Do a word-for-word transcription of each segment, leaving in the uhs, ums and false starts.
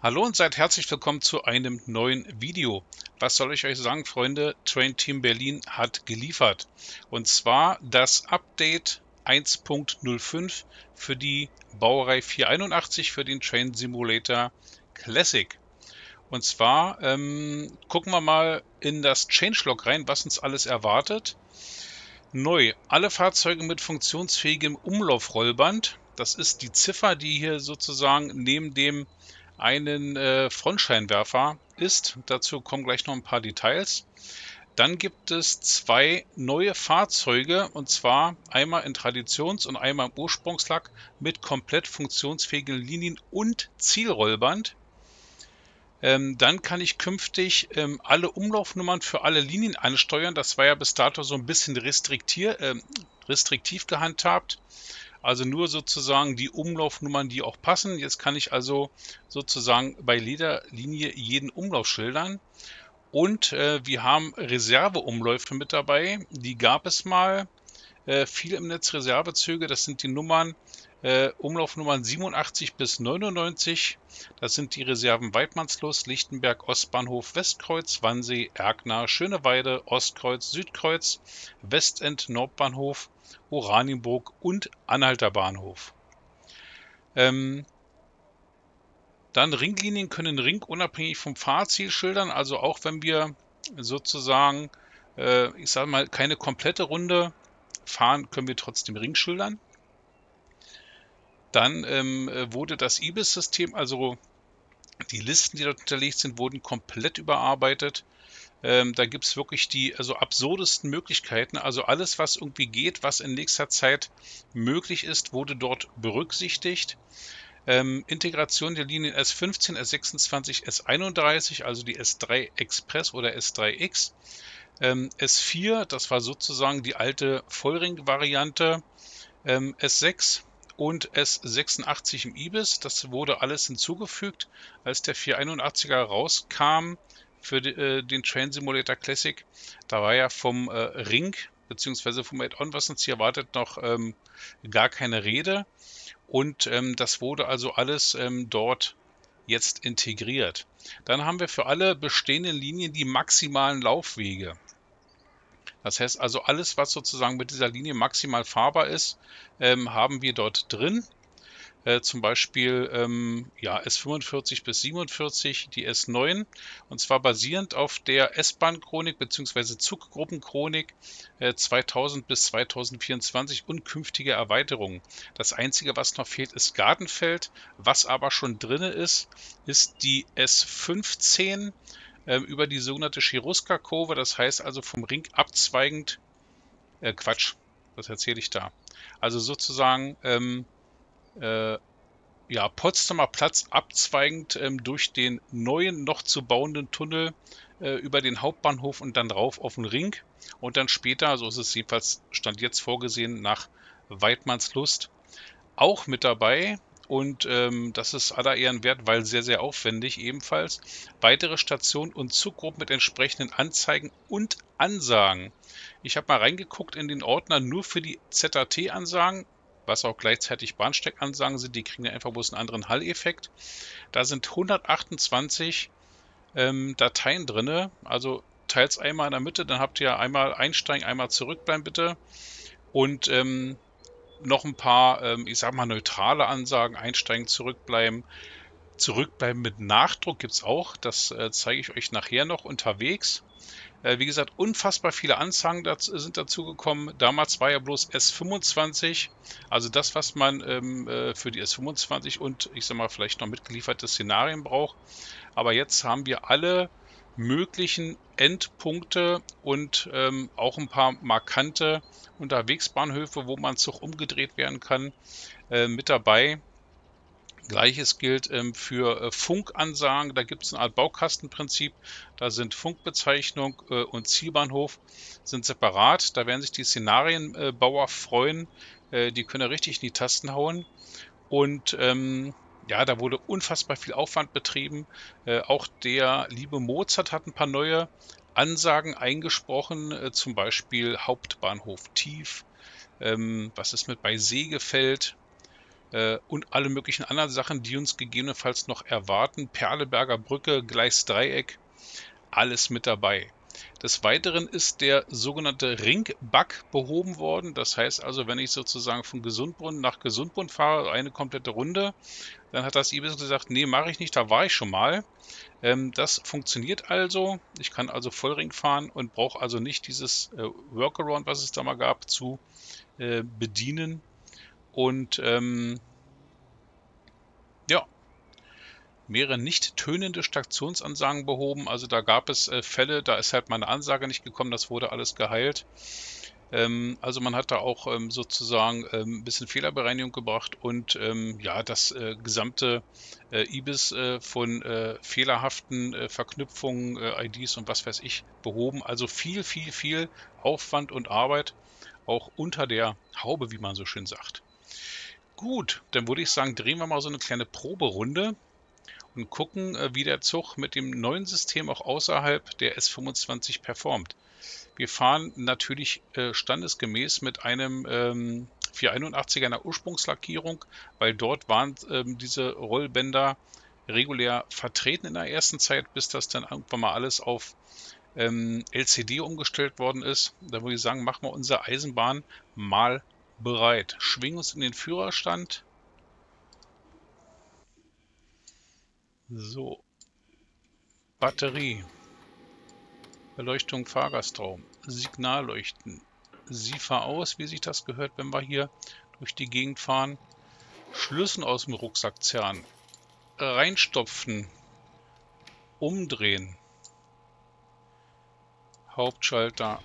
Hallo und seid herzlich willkommen zu einem neuen Video. Was soll ich euch sagen, Freunde? Train Team Berlin hat geliefert. Und zwar das Update eins Punkt null fünf für die Baureihe vierhunderteinundachtzig für den Train Simulator Classic. Und zwar ähm, gucken wir mal in das Changelog rein, was uns alles erwartet. Neu, alle Fahrzeuge mit funktionsfähigem Umlaufrollband. Das ist die Ziffer, die hier sozusagen neben dem einen äh, Frontscheinwerfer ist. Dazu kommen gleich noch ein paar Details. Dann gibt es zwei neue Fahrzeuge, und zwar einmal in Traditions- und einmal im Ursprungslack mit komplett funktionsfähigen Linien und Zielrollband. Ähm, dann kann ich künftig ähm, alle Umlaufnummern für alle Linien ansteuern. Das war ja bis dato so ein bisschen restriktier, äh, restriktiv gehandhabt. Also nur sozusagen die Umlaufnummern, die auch passen. Jetzt kann ich also sozusagen bei jeder Linie jeden Umlauf schildern. Und äh, wir haben Reserveumläufe mit dabei. Die gab es mal äh, viel im Netz, Reservezüge. Das sind die Nummern, äh, Umlaufnummern siebenundachtzig bis neunundneunzig. Das sind die Reserven Weidmannslust, Lichtenberg, Ostbahnhof, Westkreuz, Wannsee, Erkner, Schöneweide, Ostkreuz, Südkreuz, Westend, Nordbahnhof, Oranienburg und Anhalter Bahnhof. Ähm, dann Ringlinien können Ring unabhängig vom Fahrziel schildern, also auch wenn wir sozusagen, äh, ich sage mal, keine komplette Runde fahren, können wir trotzdem Ring schildern. Dann ähm, wurde das I B I S-System, also die Listen, die dort hinterlegt sind, wurden komplett überarbeitet. Ähm, da gibt es wirklich die also absurdesten Möglichkeiten. Also alles, was irgendwie geht, was in nächster Zeit möglich ist, wurde dort berücksichtigt. Ähm, Integration der Linien S fünfzehn, S sechsundzwanzig, S einunddreißig, also die S drei Express oder S drei X. Ähm, S vier, das war sozusagen die alte Vollring-Variante. Ähm, S sechs und S sechsundachtzig im I B I S. Das wurde alles hinzugefügt, als der vierhunderteinundachtziger rauskam für die, äh, den Train Simulator Classic. Da war ja vom äh, Ring bzw. vom Add-on, was uns hier erwartet, noch ähm, gar keine Rede. Und ähm, das wurde also alles ähm, dort jetzt integriert. Dann haben wir für alle bestehenden Linien die maximalen Laufwege. Das heißt also, alles, was sozusagen mit dieser Linie maximal fahrbar ist, ähm, haben wir dort drin. Äh, zum Beispiel ähm, ja, S fünfundvierzig bis siebenundvierzig, die S neun, und zwar basierend auf der S-Bahn-Chronik bzw. Zuggruppenchronik äh, zweitausend bis zweitausendvierundzwanzig und künftige Erweiterungen. Das Einzige, was noch fehlt, ist Gartenfeld. Was aber schon drin ist, ist die S fünfzehn äh, über die sogenannte Cherusker-Kurve, das heißt also vom Ring abzweigend, äh, Quatsch, was erzähle ich da? Also sozusagen ähm, äh, ja, Potsdamer Platz abzweigend ähm, durch den neuen, noch zu bauenden Tunnel äh, über den Hauptbahnhof und dann rauf auf den Ring und dann später, so ist es jedenfalls Stand jetzt vorgesehen, nach Weidmannslust auch mit dabei. Und ähm, das ist aller Ehren wert, weil sehr, sehr aufwendig ebenfalls. Weitere Stationen und Zuggruppen mit entsprechenden Anzeigen und Ansagen. Ich habe mal reingeguckt in den Ordner nur für die Z A T-Ansagen, was auch gleichzeitig Bahnsteigansagen sind. Die kriegen ja einfach bloß einen anderen Hall-Effekt. Da sind hundertachtundzwanzig ähm, Dateien drin. Also teils einmal in der Mitte, dann habt ihr einmal einsteigen, einmal zurückbleiben bitte. Und ähm, noch ein paar, ähm, ich sag mal, neutrale Ansagen, einsteigen, zurückbleiben. Zurückbleiben mit Nachdruck gibt es auch, das äh, zeige ich euch nachher noch unterwegs. Äh, wie gesagt, unfassbar viele Ansagen dazu, sind dazugekommen. Damals war ja bloß S fünfundzwanzig, also das, was man ähm, äh, für die S fünfundzwanzig und ich sag mal vielleicht noch mitgelieferte Szenarien braucht. Aber jetzt haben wir alle möglichen Endpunkte und ähm, auch ein paar markante Unterwegsbahnhöfe, wo man Zug umgedreht werden kann, äh, mit dabei. Gleiches gilt ähm, für äh, Funkansagen. Da gibt es eine Art Baukastenprinzip. Da sind Funkbezeichnung äh, und Zielbahnhof sind separat. Da werden sich die Szenarienbauer freuen. Äh, die können ja richtig in die Tasten hauen. Und ähm, ja, da wurde unfassbar viel Aufwand betrieben. Äh, auch der liebe Mozart hat ein paar neue Ansagen eingesprochen, äh, zum Beispiel Hauptbahnhof Tief. Ähm, was ist mit bei Seegefeld? äh, und alle möglichen anderen Sachen, die uns gegebenenfalls noch erwarten. Perleberger Brücke, Gleisdreieck, alles mit dabei. Des Weiteren ist der sogenannte Ringbug behoben worden. Das heißt also, wenn ich sozusagen von Gesundbrunnen nach Gesundbrunnen fahre, eine komplette Runde, dann hat das Ibis gesagt, nee, mache ich nicht, da war ich schon mal. Ähm, das funktioniert also. Ich kann also Vollring fahren und brauche also nicht dieses äh, Workaround, was es da mal gab, zu äh, bedienen. Und ähm, ja, mehrere nicht tönende Stationsansagen behoben. Also da gab es äh, Fälle, da ist halt meine Ansage nicht gekommen, das wurde alles geheilt. Ähm, also man hat da auch ähm, sozusagen ähm, ein bisschen Fehlerbereinigung gebracht und ähm, ja, das äh, gesamte äh, Ibis äh, von äh, fehlerhaften äh, Verknüpfungen, äh, I Ds und was weiß ich behoben. Also viel, viel, viel Aufwand und Arbeit, auch unter der Haube, wie man so schön sagt. Gut, dann würde ich sagen, drehen wir mal so eine kleine Proberunde und gucken, äh, wie der Zug mit dem neuen System auch außerhalb der S fünfundzwanzig performt. Wir fahren natürlich äh, standesgemäß mit einem ähm, vierhunderteinundachtziger in der Ursprungslackierung, weil dort waren ähm, diese Rollbänder regulär vertreten in der ersten Zeit, bis das dann irgendwann mal alles auf ähm, L C D umgestellt worden ist. Da würde ich sagen, machen wir unsere Eisenbahn mal bereit. Schwingen uns in den Führerstand. So, Batterie, Beleuchtung, Fahrgastraum, Signalleuchten, Siefer aus, wie sich das gehört, wenn wir hier durch die Gegend fahren, Schlüssel aus dem Rucksack zerren, reinstopfen, umdrehen, Hauptschalter,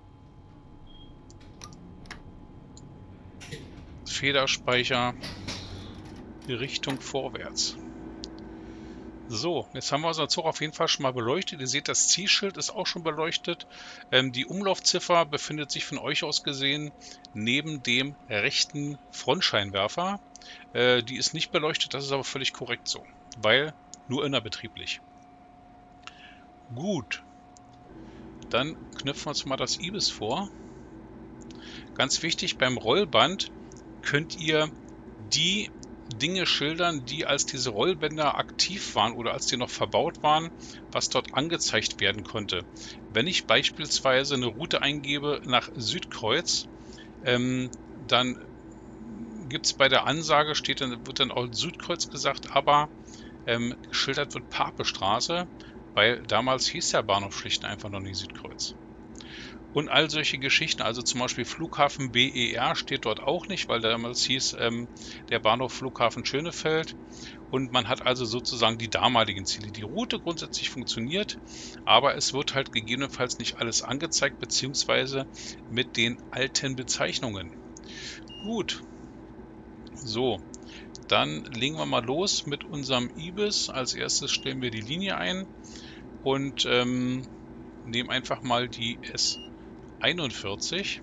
Federspeicher, Richtung vorwärts. So, jetzt haben wir unseren Zug auf jeden Fall schon mal beleuchtet. Ihr seht, das Zielschild ist auch schon beleuchtet. Ähm, die Umlaufziffer befindet sich von euch aus gesehen neben dem rechten Frontscheinwerfer. Äh, die ist nicht beleuchtet, das ist aber völlig korrekt so, weil nur innerbetrieblich. Gut, dann knüpfen wir uns mal das Ibis vor. Ganz wichtig, beim Rollband könnt ihr die Dinge schildern, die als diese Rollbänder aktiv waren oder als die noch verbaut waren, was dort angezeigt werden konnte. Wenn ich beispielsweise eine Route eingebe nach Südkreuz, ähm, dann gibt es bei der Ansage, steht dann, wird dann auch Südkreuz gesagt, aber ähm, geschildert wird Papestraße, weil damals hieß der Bahnhof schlicht und einfach noch nicht Südkreuz. Und all solche Geschichten, also zum Beispiel Flughafen B E R steht dort auch nicht, weil damals hieß ähm, der Bahnhof Flughafen Schönefeld. Und man hat also sozusagen die damaligen Ziele. Die Route grundsätzlich funktioniert, aber es wird halt gegebenenfalls nicht alles angezeigt, beziehungsweise mit den alten Bezeichnungen. Gut, so, dann legen wir mal los mit unserem Ibis. Als erstes stellen wir die Linie ein und ähm, nehmen einfach mal die S einundvierzig.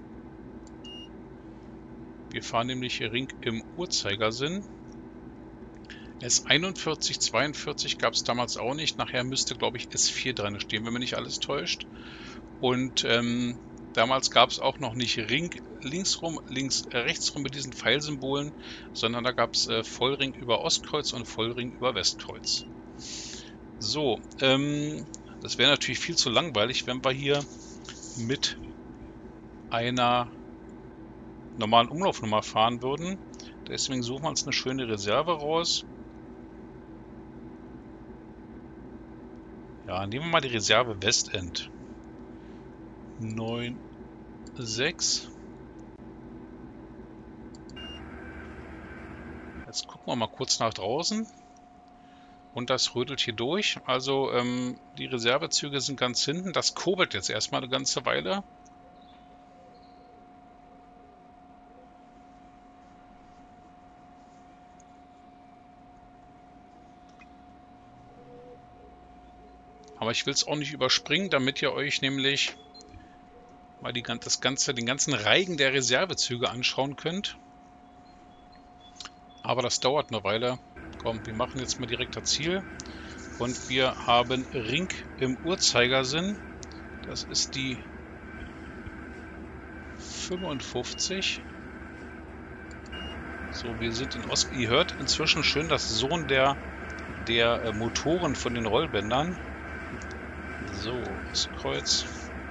Wir fahren nämlich hier Ring im Uhrzeigersinn. S einundvierzig, zweiundvierzig gab es damals auch nicht. Nachher müsste, glaube ich, S vier dran stehen, wenn mich nicht alles täuscht. Und ähm, damals gab es auch noch nicht Ring linksrum, links, äh, rechtsrum mit diesen Pfeilsymbolen, sondern da gab es äh, Vollring über Ostkreuz und Vollring über Westkreuz. So, ähm, das wäre natürlich viel zu langweilig, wenn wir hier mit einer normalen Umlaufnummer fahren würden. Deswegen suchen wir uns eine schöne Reserve raus. Ja, nehmen wir mal die Reserve Westend. neun sechs. Jetzt gucken wir mal kurz nach draußen. Und das rödelt hier durch. Also ähm, die Reservezüge sind ganz hinten. Das kurbelt jetzt erstmal eine ganze Weile. Aber ich will es auch nicht überspringen, damit ihr euch nämlich mal die, das Ganze, den ganzen Reigen der Reservezüge anschauen könnt. Aber das dauert eine Weile. Komm, wir machen jetzt mal direkt das Ziel. Und wir haben Ring im Uhrzeigersinn. Das ist die fünfundfünfzig. So, wir sind in Ost. Ihr hört inzwischen schön das Surren der, der äh, Motoren von den Rollbändern. So, Ostkreuz.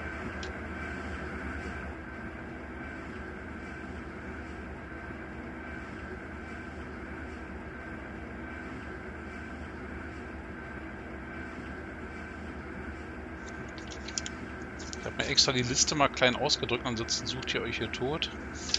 Ich habe mir extra die Liste mal klein ausgedrückt, ansonsten sucht ihr euch hier tot.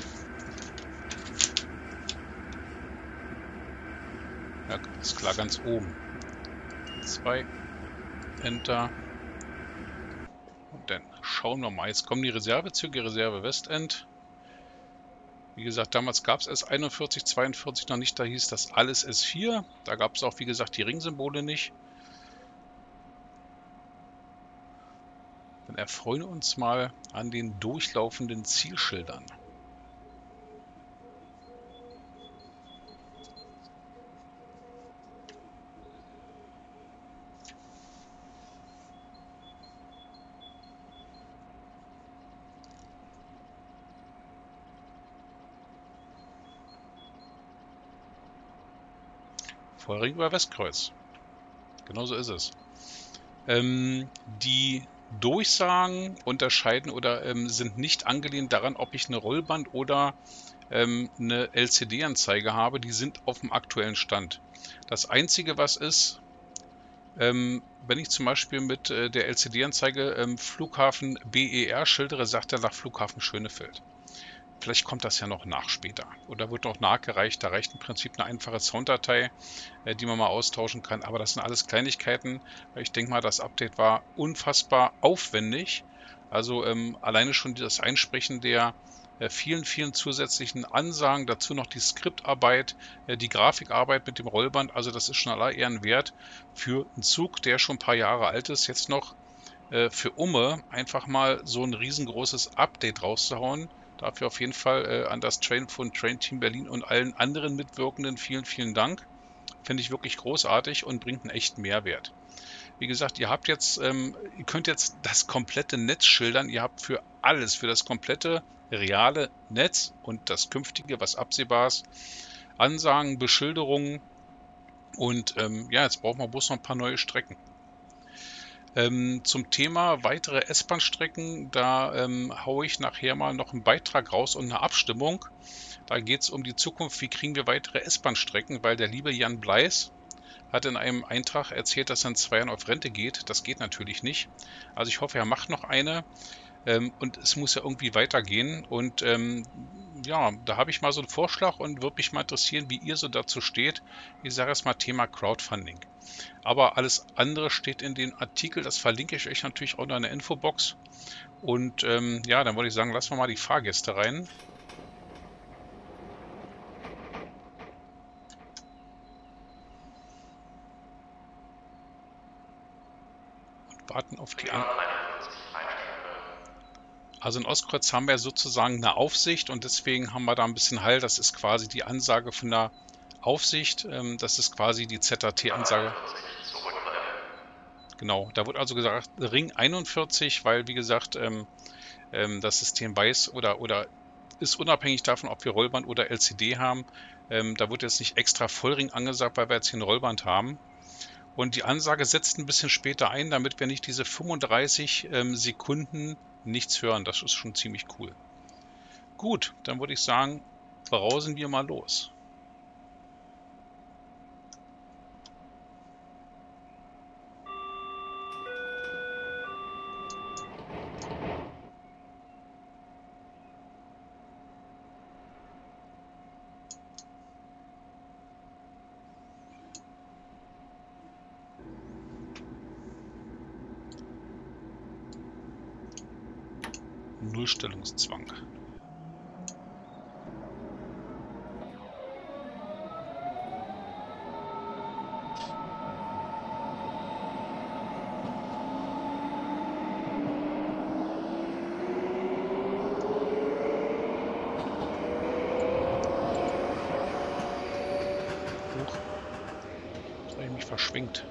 Ja, ist klar, ganz oben. Zwei. Enter. Und dann schauen wir mal. Jetzt kommen die Reservezüge, Reserve Westend. Wie gesagt, damals gab es S einundvierzig, zweiundvierzig noch nicht. Da hieß das alles S vier. Da gab es auch, wie gesagt, die Ringsymbole nicht. Dann erfreuen wir uns mal an den durchlaufenden Zielschildern. Vorring über Westkreuz. Genauso ist es. Ähm, die Durchsagen unterscheiden oder ähm, sind nicht angelehnt daran, ob ich eine Rollband oder ähm, eine L C D-Anzeige habe. Die sind auf dem aktuellen Stand. Das Einzige, was ist, ähm, wenn ich zum Beispiel mit äh, der L C D-Anzeige ähm, Flughafen B E R schildere, sagt er nach Flughafen Schönefeld. Vielleicht kommt das ja noch nach später. Oder wird noch nachgereicht. Da reicht im Prinzip eine einfache Sounddatei, äh, die man mal austauschen kann. Aber das sind alles Kleinigkeiten. Ich denke mal, das Update war unfassbar aufwendig. Also ähm, alleine schon das Einsprechen der äh, vielen, vielen zusätzlichen Ansagen. Dazu noch die Skriptarbeit, äh, die Grafikarbeit mit dem Rollband. Also das ist schon aller Ehren wert für einen Zug, der schon ein paar Jahre alt ist. Jetzt noch äh, für Umme einfach mal so ein riesengroßes Update rauszuhauen. Dafür auf jeden Fall äh, an das Train von Train Team Berlin und allen anderen Mitwirkenden vielen, vielen Dank. Finde ich wirklich großartig und bringt einen echten Mehrwert. Wie gesagt, ihr habt jetzt, ähm, ihr könnt jetzt das komplette Netz schildern. Ihr habt für alles, für das komplette reale Netz und das künftige, was absehbar ist, Ansagen, Beschilderungen und ähm, ja, jetzt brauchen wir bloß noch ein paar neue Strecken. Ähm, zum Thema weitere S-Bahn-Strecken, da ähm, haue ich nachher mal noch einen Beitrag raus und eine Abstimmung. Da geht es um die Zukunft, wie kriegen wir weitere S-Bahn-Strecken, weil der liebe Jan Bleis hat in einem Eintrag erzählt, dass er in zwei Jahren auf Rente geht. Das geht natürlich nicht. Also ich hoffe, er macht noch eine. Ähm, und es muss ja irgendwie weitergehen. Und ähm, ja, da habe ich mal so einen Vorschlag und würde mich mal interessieren, wie ihr so dazu steht. Ich sage jetzt mal Thema Crowdfunding. Aber alles andere steht in dem Artikel, das verlinke ich euch natürlich auch noch in der Infobox. Und ähm, ja, dann würde ich sagen, lassen wir mal die Fahrgäste rein. Und warten auf die An Also in Ostkreuz haben wir sozusagen eine Aufsicht und deswegen haben wir da ein bisschen Hall. Das ist quasi die Ansage von der Aufsicht. Ähm, das ist quasi die Z A T-Ansage. Genau, da wird also gesagt Ring einundvierzig, weil wie gesagt ähm, ähm, das System weiß oder, oder ist unabhängig davon, ob wir Rollband oder L C D haben. Ähm, da wird jetzt nicht extra Vollring angesagt, weil wir jetzt hier ein Rollband haben. Und die Ansage setzt ein bisschen später ein, damit wir nicht diese fünfunddreißig ähm, Sekunden nichts hören. Das ist schon ziemlich cool. Gut, dann würde ich sagen, brausen wir mal los. Nullstellungszwang. Huch. Jetzt habe ich mich verschwingt.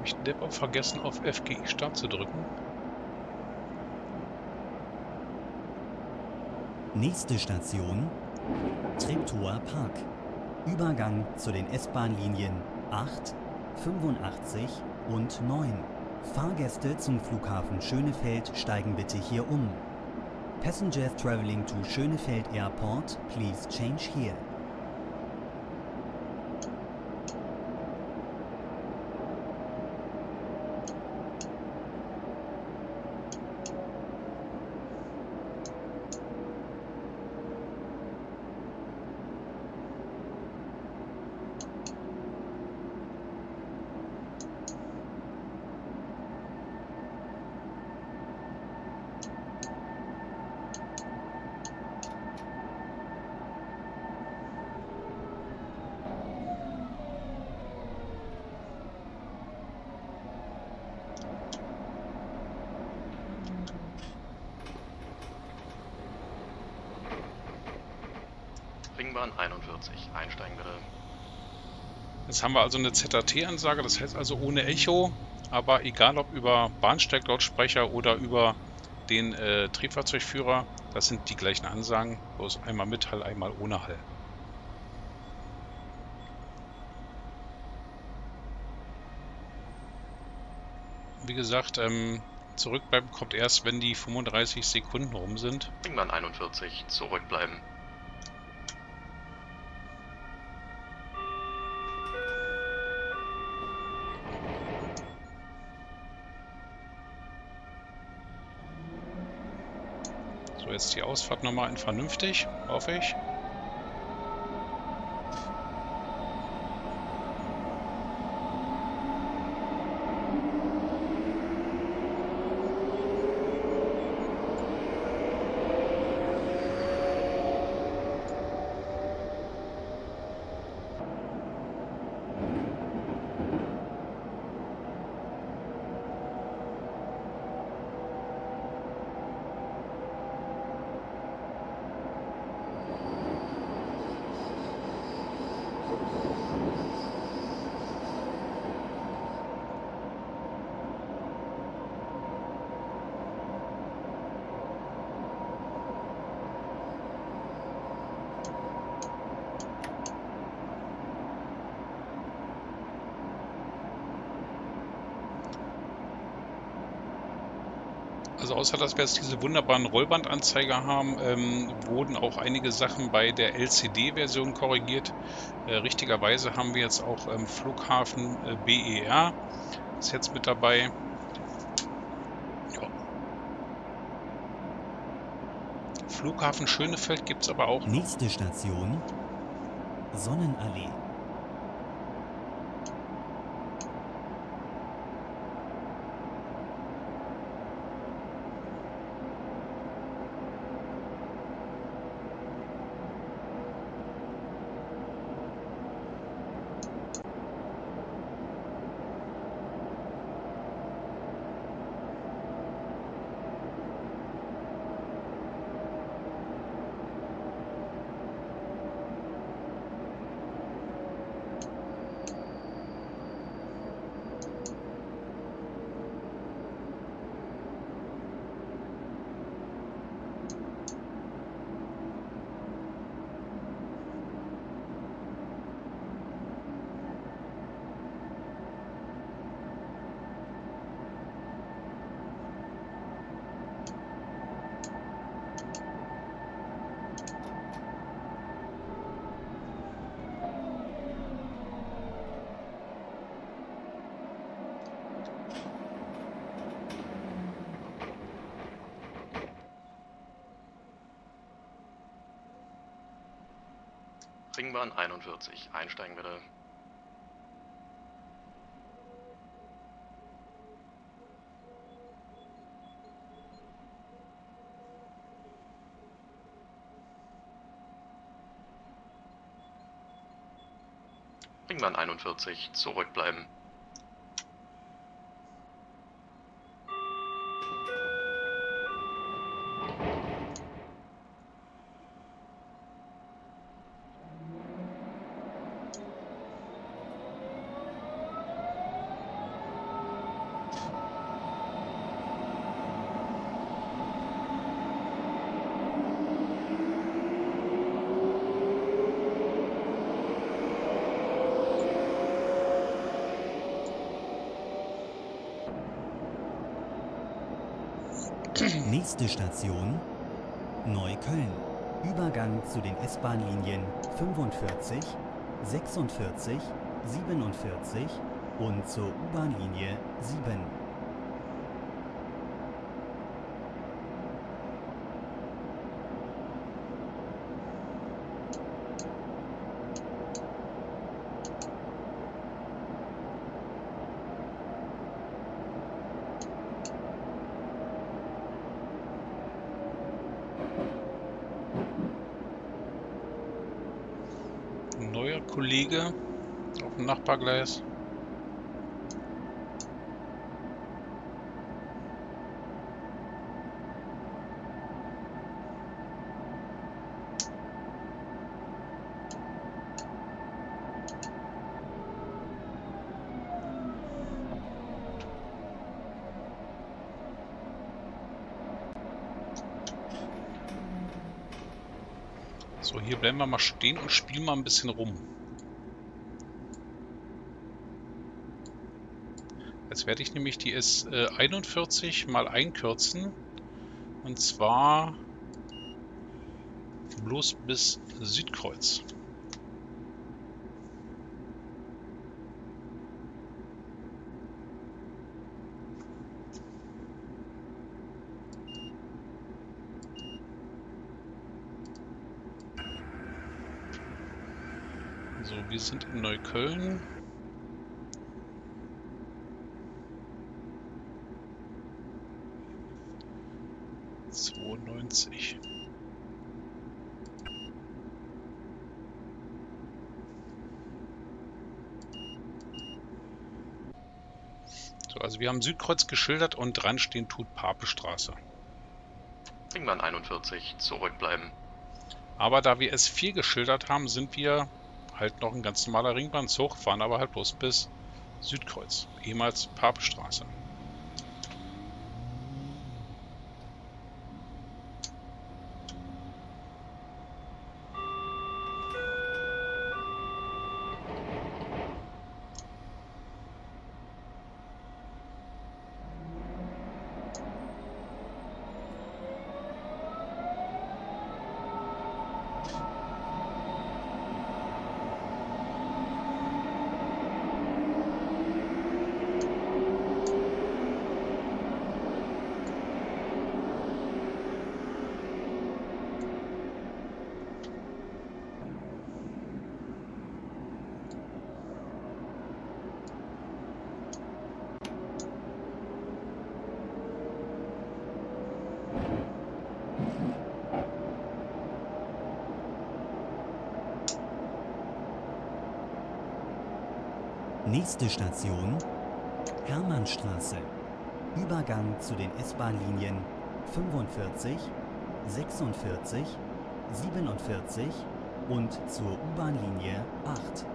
ich Depp auch vergessen, auf F G I Start zu drücken. Nächste Station, Treptower Park. Übergang zu den S-Bahn-Linien acht, fünfundachtzig und neun. Fahrgäste zum Flughafen Schönefeld steigen bitte hier um. Passengers traveling to Schönefeld Airport, please change here. Ringbahn einundvierzig, einsteigen bitte. Jetzt haben wir also eine Z A T-Ansage, das heißt also ohne Echo, aber egal ob über Bahnsteiglautsprecher oder über den äh, Triebfahrzeugführer, das sind die gleichen Ansagen, bloß einmal mit Hall, einmal ohne Hall. Wie gesagt, ähm, zurückbleiben kommt erst, wenn die fünfunddreißig Sekunden rum sind. Ringbahn einundvierzig, zurückbleiben. So, jetzt die Ausfahrt nochmal in vernünftig, hoffe ich. Also außer dass wir jetzt diese wunderbaren Rollbandanzeiger haben, ähm, wurden auch einige Sachen bei der L C D-Version korrigiert. Äh, richtigerweise haben wir jetzt auch ähm, Flughafen äh, B E R, ist jetzt mit dabei. Ja. Flughafen Schönefeld gibt es aber auch noch. Nächste Station, Sonnenallee. Ringbahn einundvierzig, einsteigen bitte. Ringbahn einundvierzig, zurückbleiben. Nächste Station Neukölln. Übergang zu den S-Bahn-Linien fünfundvierzig, sechsundvierzig, siebenundvierzig und zur U-Bahn-Linie sieben. Neuer Kollege auf dem Nachbargleis. So, hier bleiben wir mal stehen und spielen mal ein bisschen rum. Jetzt werde ich nämlich die S einundvierzig mal einkürzen. Und zwar bloß bis Südkreuz. So, wir sind in Neukölln. zweiundneunzig. So, also wir haben Südkreuz geschildert und dran stehen tut Papestraße. Ringbahn einundvierzig, zurückbleiben. Aber da wir S vier geschildert haben, sind wir halt noch ein ganz normaler Ringbahnzug, fahren aber halt bloß bis Südkreuz, ehemals Papestraße. Nächste Station Hermannstraße. Übergang zu den S-Bahn-Linien fünfundvierzig, sechsundvierzig, siebenundvierzig und zur U-Bahn-Linie acht.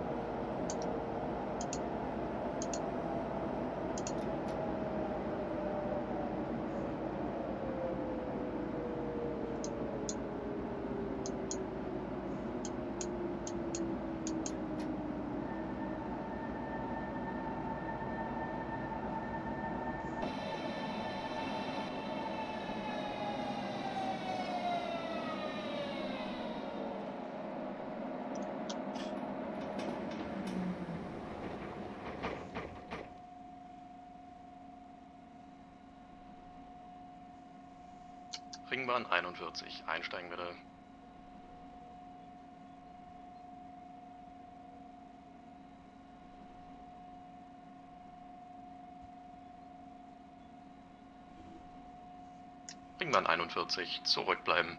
Ringbahn einundvierzig, einsteigen bitte. Ringbahn einundvierzig, zurückbleiben.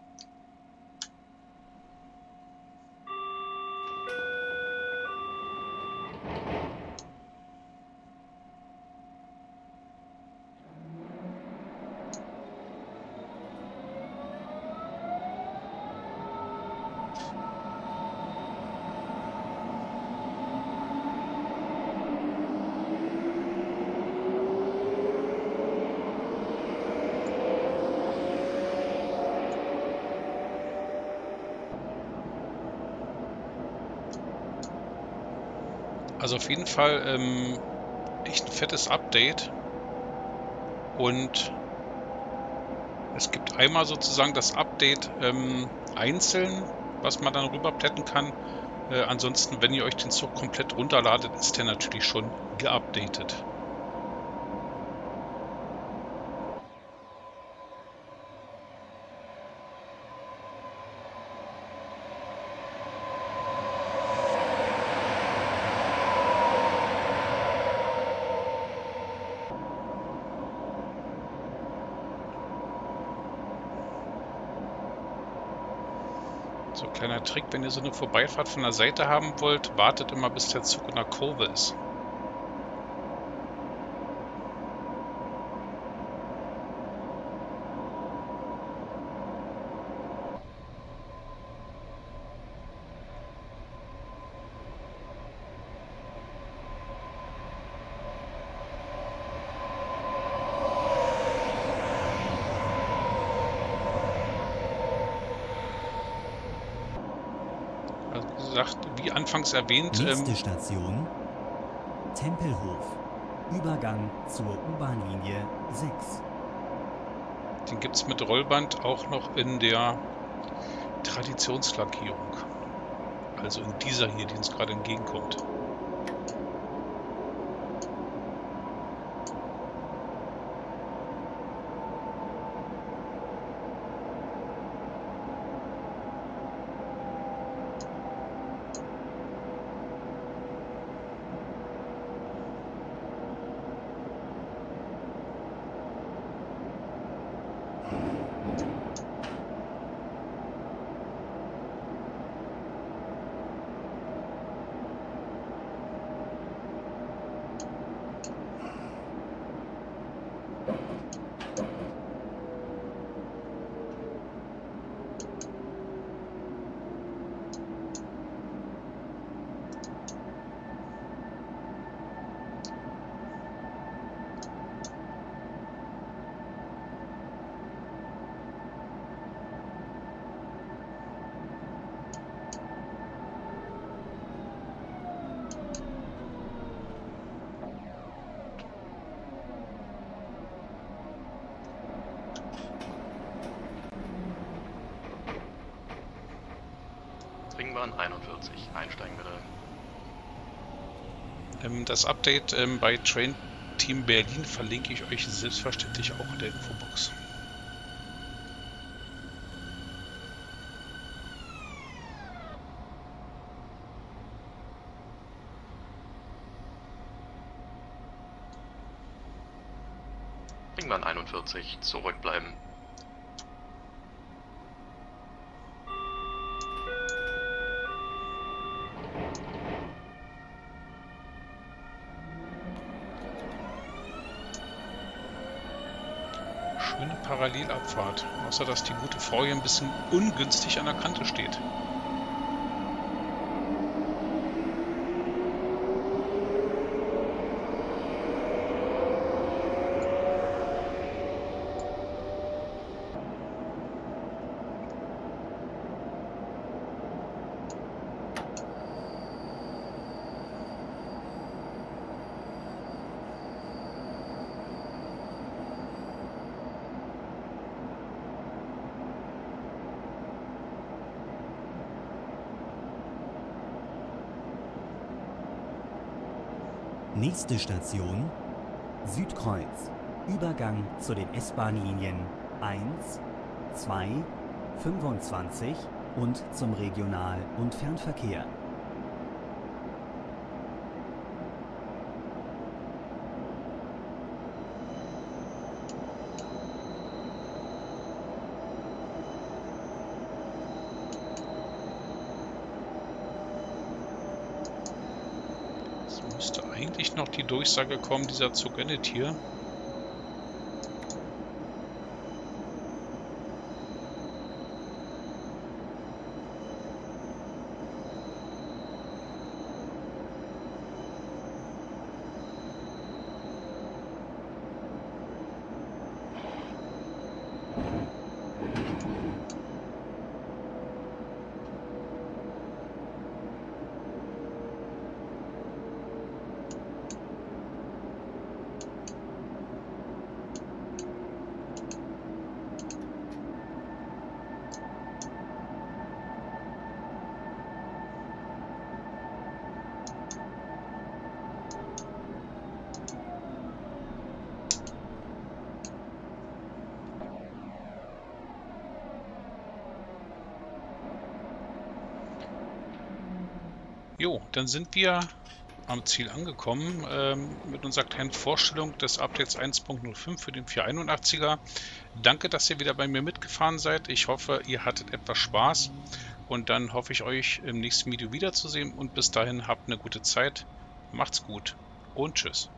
Also auf jeden Fall ähm, echt ein fettes Update und Es gibt einmal sozusagen das Update ähm, einzeln, was man dann rüberplätten kann. Äh, ansonsten, wenn ihr euch den Zug komplett runterladet, ist der natürlich schon geupdatet. So, kleiner Trick, wenn ihr so eine Vorbeifahrt von der Seite haben wollt, wartet immer, bis der Zug in der Kurve ist. Wie anfangs erwähnt, Nächste ähm, Station Tempelhof. Übergang zur U-Bahn-Linie sechs. den gibt es mit Rollband auch noch in der Traditionslackierung. Also in dieser hier, die uns gerade entgegenkommt. Ringbahn einundvierzig, einsteigen bitte. Ähm, das Update ähm, bei Train Team Berlin verlinke ich euch selbstverständlich auch in der Infobox. Ringbahn einundvierzig, zurückbleiben. Schöne Parallelabfahrt, außer dass die gute Frau hier ein bisschen ungünstig an der Kante steht. Nächste Station Südkreuz. Übergang zu den S-Bahn-Linien eins, zwei, fünfundzwanzig und zum Regional- und Fernverkehr. Müsste eigentlich noch die Durchsage kommen, dieser Zug endet hier. Jo, dann sind wir am Ziel angekommen ähm, mit unserer kleinen Vorstellung des Updates eins Punkt null fünf für den vierhunderteinundachtziger. Danke, dass ihr wieder bei mir mitgefahren seid. Ich hoffe, ihr hattet etwas Spaß und dann hoffe ich, euch im nächsten Video wiederzusehen und bis dahin habt eine gute Zeit. Macht's gut und tschüss.